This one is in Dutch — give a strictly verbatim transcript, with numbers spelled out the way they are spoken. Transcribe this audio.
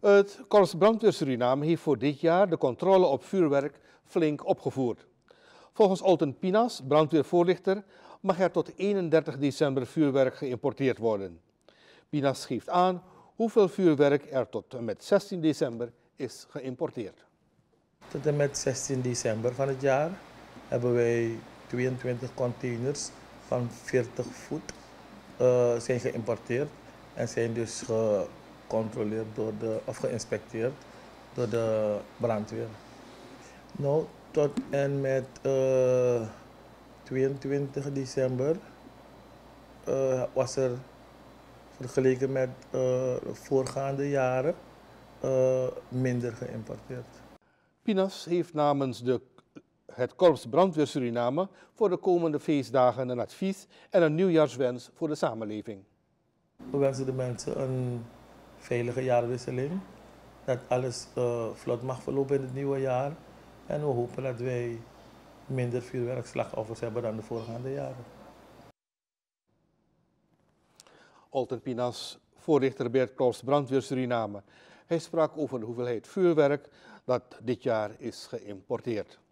Het Korps Brandweer Suriname heeft voor dit jaar de controle op vuurwerk flink opgevoerd. Volgens Olten Pinas, brandweervoorlichter, mag er tot eenendertig december vuurwerk geïmporteerd worden. Pinas geeft aan hoeveel vuurwerk er tot en met zestien december is geïmporteerd. Tot en met zestien december van het jaar hebben wij tweeëntwintig containers van veertig voet uh, zijn geïmporteerd en zijn dus gecontroleerd door de, of geïnspecteerd door de brandweer. Nou, tot en met uh, tweeëntwintig december uh, was er vergeleken met uh, de voorgaande jaren uh, minder geïmporteerd. Pinas heeft namens de, het Korps Brandweer Suriname voor de komende feestdagen een advies en een nieuwjaarswens voor de samenleving. We wensen de mensen een veilige jaarwisseling, dat alles uh, vlot mag verlopen in het nieuwe jaar en we hopen dat wij minder vuurwerkslachtoffers hebben dan de voorgaande jaren. Olten Pinas, voorlichter bij het Korps Brandweer Suriname. Hij sprak over de hoeveelheid vuurwerk dat dit jaar is geïmporteerd.